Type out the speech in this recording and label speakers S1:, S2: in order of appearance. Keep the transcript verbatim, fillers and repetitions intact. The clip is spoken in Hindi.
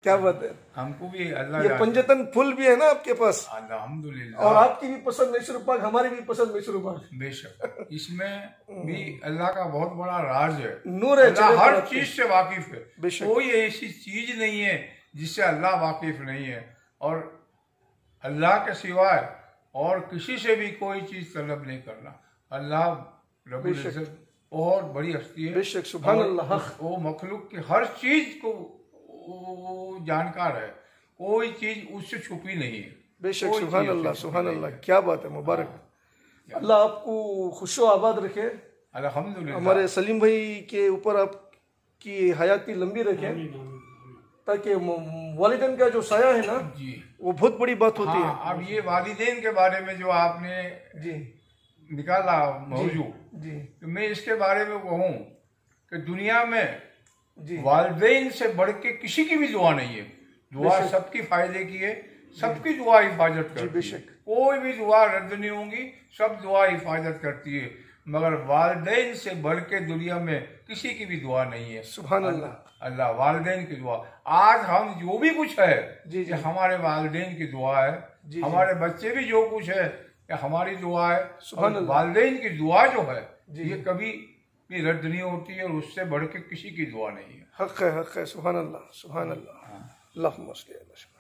S1: क्या बात है,
S2: हमको भी अल्लाह
S1: ये पंजतन फुल भी है ना आपके पास,
S2: अल्हम्दुलिल्लाह।
S1: और आपकी भी पसंद मैसूर पाक, हमारी भी पसंद मैसूर पाक।
S2: बेशक इसमें भी अल्लाह का बहुत बड़ा राज है,
S1: नूर है,
S2: अल्लाह हर चीज से वाकिफ है, कोई ऐसी चीज नहीं है जिससे अल्लाह वाकिफ नहीं है। और अल्लाह के सिवाय और किसी से भी कोई चीज तलब नहीं करना। अल्लाह रब्बुल इज्जत बहुत बड़ी हस्ती है,
S1: बेशक सुभान अल्लाह।
S2: वो मखलूक की हर चीज को वो जानकार है, कोई चीज उससे छुपी नहीं है।
S1: बेशक सुभान अल्लाह सुभान अल्लाह, क्या बात है, मुबारक। अल्लाह आपको खुशो आबाद रखे,
S2: अल्हम्दुलिल्लाह।
S1: हमारे सलीम भाई के ऊपर आपकी हयाती लंबी रखे, ताकि वालिदैन का जो साया है ना
S2: जी,
S1: वो बहुत बड़ी बात होती
S2: हाँ,
S1: है।
S2: अब ये वालिदैन के बारे में जो आपने
S1: जी
S2: निकाला मौजू,
S1: जी,
S2: तो मैं इसके बारे में कहूँ कि दुनिया में
S1: जी
S2: वालिदैन से बढ़ के किसी की भी दुआ नहीं है। दुआ सबकी फायदे की है, सबकी दुआ हिफाजत करती है, कोई भी दुआ रद्द नहीं होगी, सब दुआ हिफाजत करती है। मगर वालिदैन से बढ़ के दुनिया में किसी की भी दुआ नहीं है।
S1: सुभान अल्लाह।
S2: अल्लाह वालिदैन की दुआ, आज हम जो भी कुछ है
S1: जी, जी,
S2: हमारे वालिदैन की दुआ है, हमारे बच्चे भी जो कुछ है हमारी दुआ है। और वालिदैन की दुआ जो है ये कभी भी रद्द नहीं होती है, और उससे बढ़ के किसी की दुआ नहीं है।
S1: हक है, हक है, सुभान अल्लाह सुभान अल्लाह। अल्लाह